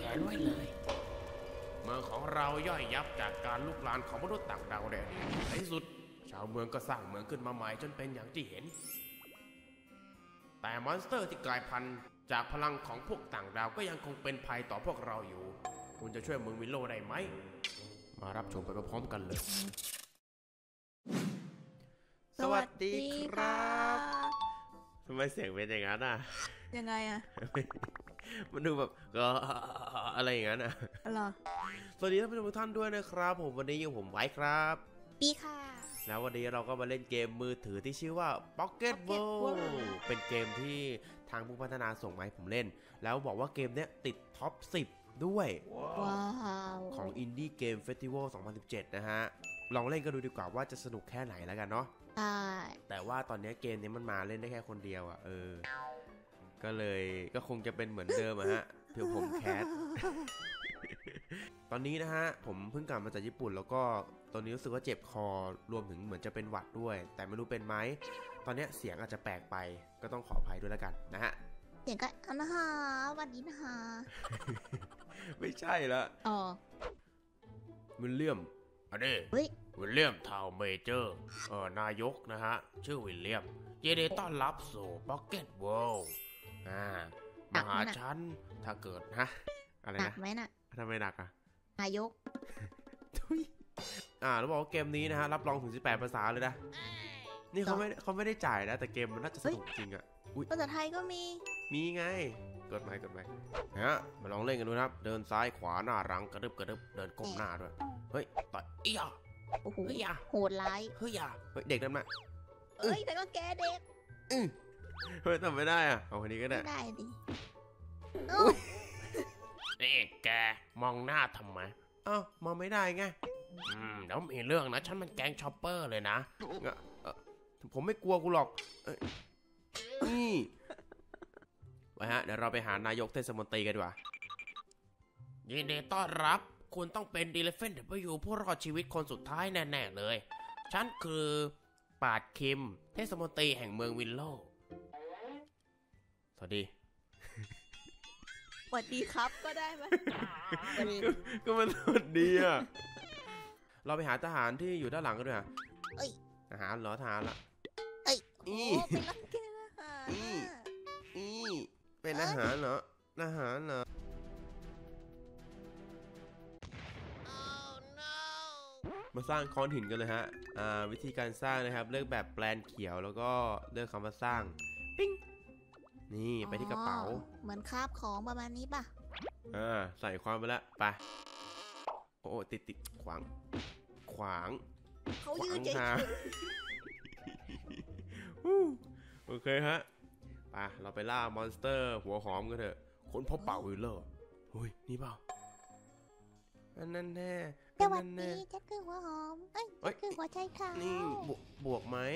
นไว้เลยเมืองของเราย่อยยับจากการลุกลานของมนุษย์ต่างดาวแดนนี้ในที่สุดชาวเมืองก็สร้างเมืองขึ้นมาใหม่จนเป็นอย่างที่เห็นแต่มอนสเตอร์ที่กลายพันธุ์จากพลังของพวกต่างดาวก็ยังคงเป็นภัยต่อพวกเราอยู่คุณจะช่วยเมืองวิลโลได้ไหมมารับชมไปพร้อมๆกันเลยสวัสดีครับทำไมเสียงเป็นอย่างนั้นอ่ะยังไงอ่ะมันดูแบบก็อะไรอย่างนั้นอ่ะอะไรสวัสดีท่านผู้ชมทุกท่านด้วยนะครับผมวันนี้อยู่ผมไว้ครับปีค่ะแล้ววันนี้เราก็มาเล่นเกมมือถือที่ชื่อว่า Pocket World เป็นเกมที่ทางผู้พัฒนาส่งมาให้ผมเล่นแล้วบอกว่าเกมเนี้ยติดท็อป 10 ด้วยว้าวของ Indie Game Festival 2017 นะฮะลองเล่นกันดูดีกว่าว่าจะสนุกแค่ไหนแล้วกันเนาะใช่แต่ว่าตอนนี้เกมนี้มันมาเล่นได้แค่คนเดียวอ่ะก็เลยก็คงจะเป็นเหมือนเดิมอะฮะเดี๋ยวผมแคส ตอนนี้นะฮะผมเพิ่งกลับมาจากญี่ปุ่นแล้วก็ตอนนี้รู้สึกว่าเจ็บคอรวมถึงเหมือนจะเป็นหวัดด้วยแต่ไม่รู้เป็นไหมตอนนี้เสียงอาจจะแปลกไปก็ต้องขออภัยด้วยแล้วกันนะฮะเสียงก็นะฮะวันนี้นะฮะไม่ใช่ละอ๋อวิลเลียมอันนี้วิลเลียมทาวเมเจอร์นายกนะฮะชื่อวิลเลียมยินดีต้อนรับสู่พ็อกเก็ตเวิลด์มาหาฉันถ้าเกิดฮะอะไรนะหนักไหมน่ะทำไมหนักอ่ะนายกแล้วบอกว่าเกมนี้นะฮะรับรองถึง18ภาษาเลยนะนี่เขาไม่ได้จ่ายนะแต่เกมมันน่าจะสนุกจริงอ่ะภาษาไทยก็มีไงกดไหมฮะมาลองเล่นกันดูนะครับเดินซ้ายขวาหน้าหลังกระดึบเดินก้มหน้าด้วยเฮ้ยต่อยโอ้โหโหดร้ายเฮ้ยเด็กนั่นมาแต่ก็แกเด็กเฮ้ยทำไม่ได้อ่ะเอาคนนี้ก็ได้ได้ดินี่แกมองหน้าทำไมมองไม่ได้ไงแล้วมีเรื่องนะฉันมันแก๊งช็อปเปอร์เลยนะผมไม่กลัวกูหรอกนี่ไปฮะเดี๋ยวเราไปหานายกเทศมนตรีกันดีกว่ายินดีต้อนรับคุณต้องเป็นดีเลฟเฟนเดยูผู้รอดชีวิตคนสุดท้ายแน่ๆเลยฉันคือปาดคิมเทศมนตรีแห่งเมืองวิลโลสวัสดีสวัสดีครับก็ได้ไหมก็มันสวัสดีอ่ะเราไปหาทหารที่อยู่ด้านหลังกันด้วยฮะทหารเหรอทหารละเป็นนักเกณฑ์ทหารเป็นอาหารเหรออาหารเหรอมาสร้างค้อนหินกันเลยฮะวิธีการสร้างนะครับเลือกแบบแปลนเขียวแล้วก็เลือกคำว่าสร้างปิ้งนี่ไปที่กระเป๋าเหมือนคาบของประมาณนี้ป่ะใส่ความไปแล้วไปโอ้ติดขวางเขายืนเฉยโอเคฮะไปเราไปล่ามอนสเตอร์หัวหอมกันเถอะคนพบเป่าวิลเลอร์เฮ้ยนี่เปล่านั่นแน่สวัสดีฉันคือหัวหอมฉันคือหัวใจขาวนี่บวกไหม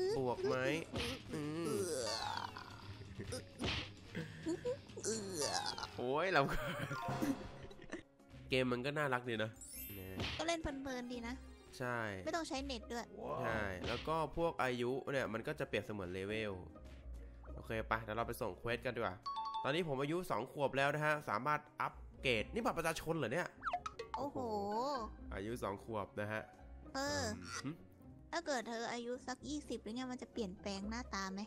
โอ้ยเราเกมมันก็น่ารักดีนะก็เล่นเพลินๆดีนะใช่ไม่ต้องใช้เน็ตด้วยใช่แล้วก็พวกอายุเนี่ยมันก็จะเปรียบเสมือนเลเวลโอเคไปเดี๋ยวเราไปส่งเควสกันดีกว่าตอนนี้ผมอายุ2 ขวบแล้วนะฮะสามารถอัปเกรดนี่บัตรประชาชนเหรอเนี่ยโอ้โหอายุ2 ขวบนะฮะถ้าเกิดเธออายุสัก20แล้วเนี่ยมันจะเปลี่ยนแปลงหน้าตาไหม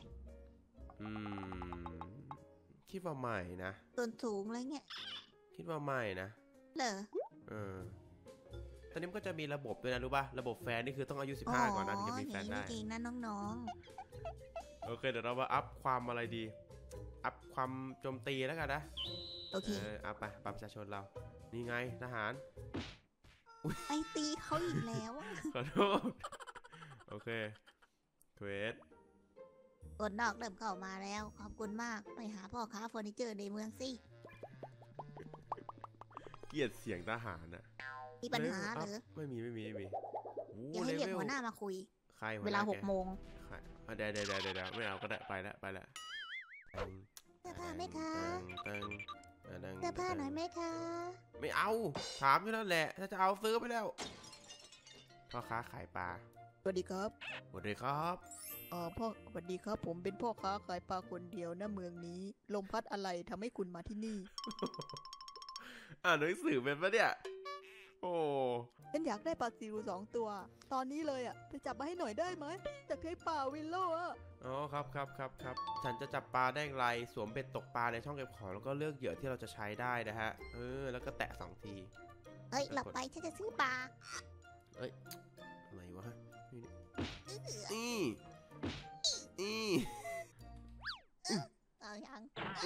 คิดว่าไม่นะส่วนสูงอะไรเงี้ยคิดว่าไม่นะเหรอตอนนี้มันก็จะมีระบบด้วยนะรู้ป่ะระบบแฟนนี่คือต้องอายุ15ก่อนนะถึงจะมีแฟนได้จริงนะน้องโอเคเดี๋ยวเรามาอัพความอะไรดีอัพความโจมตีแล้วกันนะโอเคอัพไปประชาชนเรานี่ไงทหารไอตีเขาอีกแล้วขอโทษโอเคเควสคนนอกเริ่มเข้ามาแล้วขอบคุณมากไปหาพ่อค้าเฟอร์นิเจอร์ในเมืองสิเกลียดเสียงทหารน่ะมีปัญหาหรือไม่มีอยากให้เรียกหัวหน้ามาคุยเวลา6 โมงเดี๋ยวไม่เอาก็ได้ไปแล้วเสื้อผ้าไหมคะเสื้อผ้าหน่อยไหมคะไม่เอาถามอยู่นั่นแหละถ้าจะเอาซื้อไปแล้วพ่อค้าขายปลาสวัสดีครับสวัสดีครับพ่อสวัสดีครับผมเป็นพ่อค้าขายปลาคนเดียวนะเมืองนี้ลมพัดอะไรทำให้คุณมาที่นี่อ่านหนังสือเป็นปะเนี่ยโอ้ฉันอยากได้ปลาซิว2 ตัว ตอนนี้เลยอ่ะไปจับมาให้หน่อยได้ไหมจากใช้ปลาวิลโล่อะอ๋อครับฉันจะจับปลาได้อย่างไรสวมเบ็ดตกปลาในช่องเก็บของแล้วก็เลือกเหยื่อที่เราจะใช้ได้นะฮะแล้วก็แตะ2 ทีเฮ้ยหลบไปฉันจะซื้อปลาอะไรวะนี่นี่เอายัง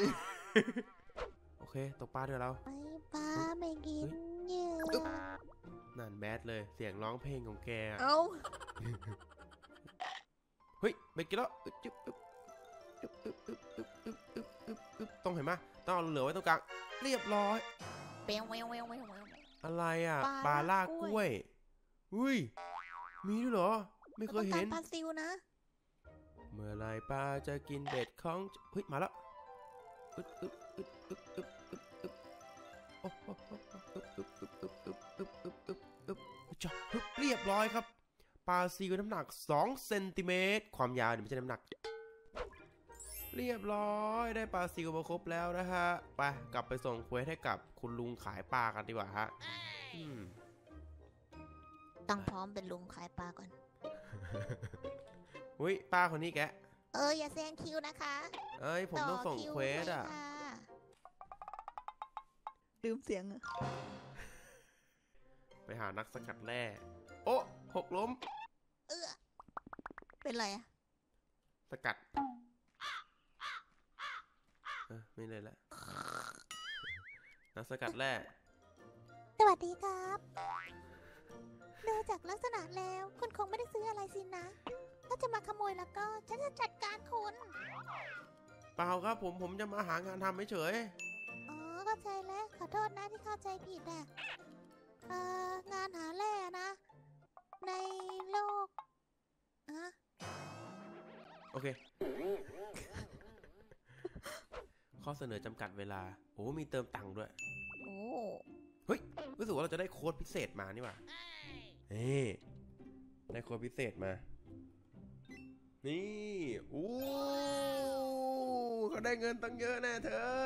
โอเคตกปลาเถอะเราไปปลาไม่กินเหยื่อนั่นแบดเลยเสียงร้องเพลงของแกอะเอาเฮ้ยไปกินแล้วต้องเห็นไหมต้องเอาเหลือไว้ตรงกลางเรียบร้อยเปวเววเววเววเววอะไรอ่ะปลาล่ากล้วยอุ้ยมีด้วยเหรอไม่เคยเห็นปลาซิวนะเมื่อไรปลาจะกินเบ็ดของเฮ้ยมาแล้วเรียบร้อยครับปลาซิวน้ำหนัก2 เซนติเมตรความยาวไม่ใช่น้ำหนักเรียบร้อยได้ปลาซิวมาครบแล้วนะฮะไปกลับไปส่งเควสให้กับคุณลุงขายปลากันดีกว่าฮะต้องพร้อมเป็นลุงขายปลาก่อนอุ้ยป้าคนนี้แกอย่าแซงคิวนะคะเอ้ยผมต้องส่งเควสอ่ะลืมเสียงอะไปหานักสกัดแร่โอ้หกล้มเป็นไรอะสกัดไม่เลยละนักสกัดแร่สวัสดีครับดูจากลักษณะแล้วคุณคงไม่ได้ซื้ออะไรสินะถ้าจะมาขโมยแล้วก็ฉันจะจัดการคุณเปล่าครับผมจะมาหางานทำเฉยเข้าใจแล้วขอโทษนะที่เข้าใจผิดอะงานหาแร่นะ ในโลกโอเค ข้อเสนอจำกัดเวลาโอ้มีเติมตังค์ด้วยเฮ้ยรู้สึกว่าเราจะได้โค้ดพิเศษมานี่หว่าได้โค้ดพิเศษมานี่เขาได้เงินตั้งเยอะแน่เธอ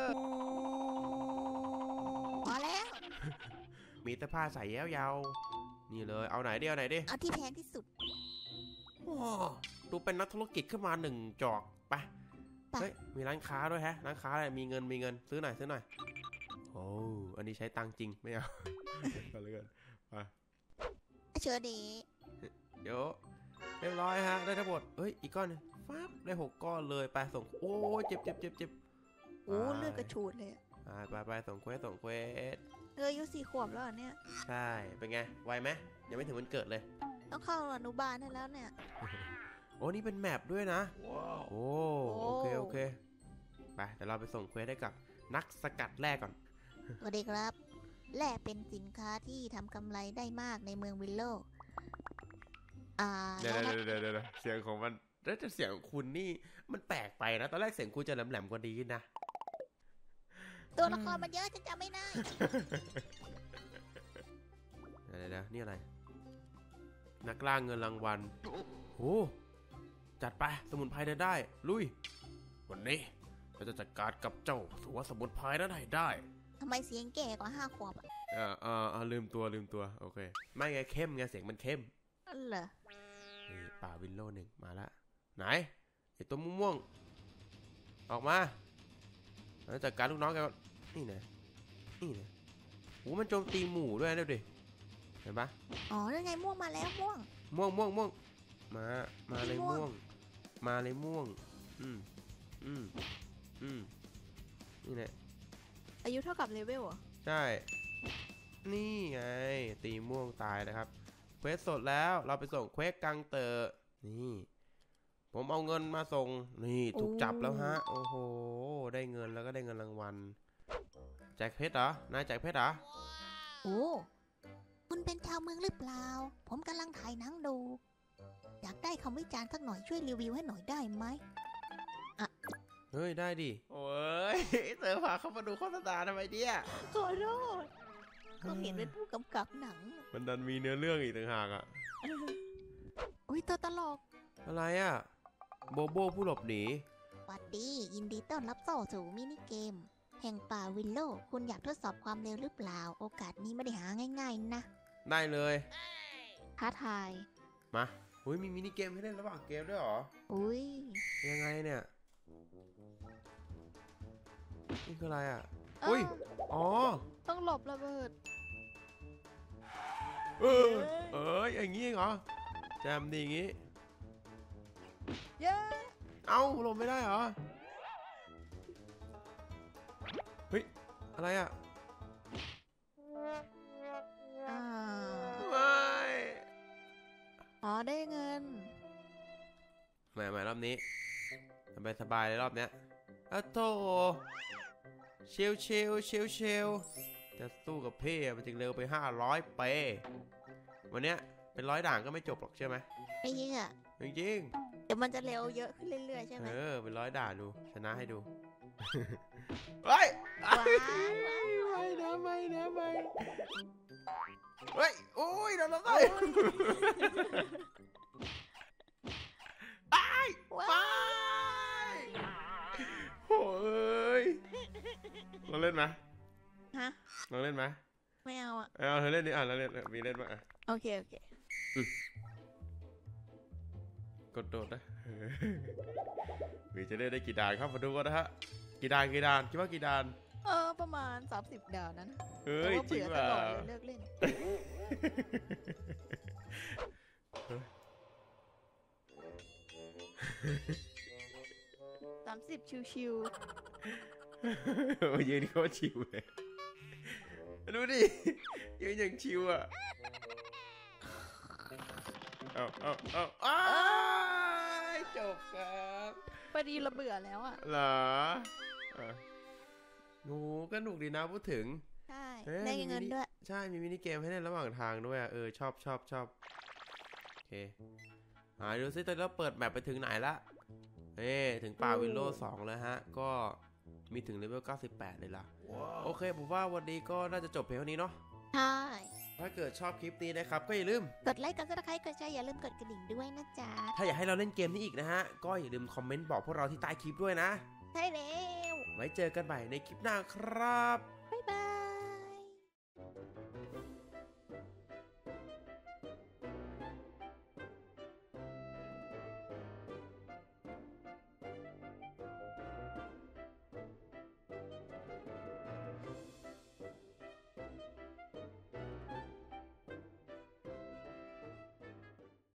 พอแล้วมีเสื้อผ้าใส่ยาวๆนี่เลยเอาไหนดิเอาที่แพงที่สุดดูเป็นนักธุรกิจขึ้นมา1 จอกไปเฮ้ยมีร้านค้าด้วยฮะร้านค้าอะไรมีเงินซื้อหน่อยโอ้อันนี้ใช้ตังจริงไม่เอาไปเลยกันไปเชิญดีเดี๋ยวเรียบร้อยฮะได้ทั้งหมดเฮ้ยอีกก้อนนึงฟับได้6 ก้อนเลยไปส่งโอ้เจ็บเลือดกระชูดเลยไปส่งเควสอายุ4 ขวบแล้วเนี่ยใช่เป็นไงไวไหมยังไม่ถึงวันเกิดเลยต้องเข้าอนุบาลได้แล้วเนี่ยโอ้นี่เป็นแมปด้วยนะโอเคไปเดี๋ยวเราไปส่งเควสให้กับนักสกัดแร่ก่อนสวัสดีครับแร่เป็นสินค้าที่ทำกำไรได้มากในเมืองวิลโลเดี๋ยวเสียงของมันแล้วแต่เสียงของคุณนี่มันแปลกไปนะตอนแรกเสียงคุณจะแหลมกว่านี้นะตัวละครมันเยอะจะจำไม่ได้เดี๋ยวนี่อะไรนักล่าเงินรางวัลโอ้จัดไปสมุนไพรได้ลุยวันนี้เราจะจัดการกับเจ้าสัวสมุนไพรนั้นให้ได้ทำไมเสียงแก่กว่า5 ขวบลืมตัวโอเคไม่ไงเข้มไงเสียงมันเข้มเหรอนี่ป่าวิลโล่1มาละไหนไอตัวม่วงออกมาแล้วจัดการลูกน้องแกนี่นะโอ้มันโจมตีหมู่ด้วยดูดิเห็นปะแล้วไงม่วงมาแล้วม่วงมาเลยม่วงนี่แหละอายุเท่ากับเลเวลอ่ะใช่นี่ไงตีม่วงตายนะครับเควสสดแล้วเราไปส่งเควสกังเตอร์นี่ผมเอาเงินมาส่งนี่ถูกจับแล้วฮะโอ้โหได้เงินแล้วก็ได้เงินรางวัลแจกเพชรเหรอนายแจกเพชรเหรอคุณเป็นชาวเมืองหรือเปล่าผมกำลังถ่ายหนังดูอยากได้คำวิจารณ์สักหน่อยช่วยรีวิวให้หน่อยได้ไหมเฮ้ยได้ดิโอ้ยเธอพาเข้ามาดูโฆษณาทำไมเนี่ยขอโทษก็เห็นเป็นผู้กำกับหนังมันดันมีเนื้อเรื่องอีกต่างหากอ่ะอุ้ยตัวตลกอะไรอ่ะโบโบผู้หลบหนีสวัสดียินดีต้อนรับเข้าสู่มินิเกมแห่งป่าวิลโลคุณอยากทดสอบความเร็วหรือเปล่า โอกาสนี้ไม่ได้หาง่ายๆนะได้เลยท้าทายมาอุ้ยมีมินิเกมให้เล่นระหว่างเกมด้วยเหรออุ้ยยังไงเนี่ยนี่คืออะไรอ่ะเอ้าอุ้ยอ๋อต้องหลบระเบิดอย่างงี้เหรอแจมดีอย่างงี้เย้เอ้าลงไม่ได้เหรอเฮ้ยอะไรอ่ะอ่าไม่อ๋อได้เงินมารอบนี้สบายเลยรอบเนี้ยอะโถชิวจะสู้กับพี่อะมันจึงเร็วไป500 เปวันเนี้ยเป็น100 ด่านก็ไม่จบหรอกใช่ไหมไม่เชื่อจริงเดี๋ยวมันจะเร็วเยอะขึ้นเรื่อยๆใช่ไหมเป็น100 ด่านดูชนะให้ดู เฮ้ยว้าวไม่นะเฮ้ยโอ้ยโดนแล้วไงว้าวโอ้ยลองเล่นไหมฮะลองเล่นไหมไม่เอาอ่ะเอาเธอเล่นดิเราเล่นมีเล่นมาโอเคกดโดดนะมีจะเล่นได้กี่ด่านครับมาดูกันนะฮะกี่ด่านคิดว่ากี่ด่านประมาณ30 ดาวนั้นเฮ้แต่ยว่าจริเบื่งอตป่ะลอดเลยเลิกเล่น 30 ชิวยืนเขาชิวเลยดูดิยืนอย่างชิวอ่ะเอาจบครับๆพอดีเราเบื่อแล้วอ่ะเหรองูก็หนุกดีนะพูดถึงใช่เอ้ยได้เงินด้วยใช่มีมินิเกมให้เล่นระหว่างทางด้วยอ่ะชอบโอเคดูซิตอนนี้เราเปิดแมปไปถึงไหนละถึงป่าวิลโล2แล้วฮะก็มีถึงเลเวล98เลยล่ะโอเคผมว่าวันนี้ก็น่าจะจบเพียงเท่านี้เนาะใช่ถ้าเกิดชอบคลิปนี้นะครับก็อย่าลืมกดไลค์กดซับสไครต์กดแชร์อย่าลืมกดกระดิ่งด้วยนะจ๊ะถ้าอยากให้เราเล่นเกมนี้อีกนะฮะก็อย่าลืมคอมเมนต์บอกพวกเราที่ใต้คลิปด้วยนะใช่แล้วไว้เจอกันใหม่ในคลิปหน้าครับ